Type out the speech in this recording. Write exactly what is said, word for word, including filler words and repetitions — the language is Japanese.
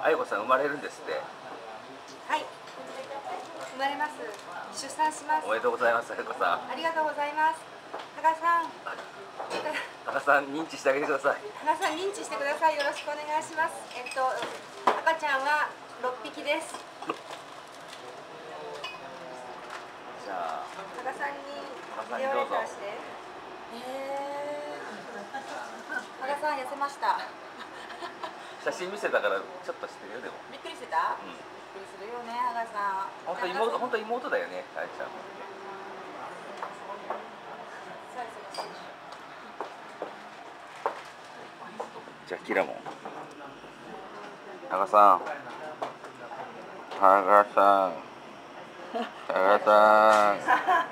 あゆこさん生まれるんですって。 はい、生まれます。出産します。 おめでとうございます、あゆこさん。 ありがとうございます。加賀さん、 加賀さん認知してあげてください。 加賀さん認知してください。よろしくお願いします。えっと赤ちゃんはろっぴきです。 じゃあ加賀さんに加賀さんビデオレにどうぞ。 ターして。えー、加賀さん痩せました。 写真見せたからちょっと知ってるよでも。 びっくりしてた？ うん。 びっくりするよね、加賀さん。 本当妹本当妹だよね、あゆちゃん。じゃあキラモン。加賀さん。加賀さん。加賀さん。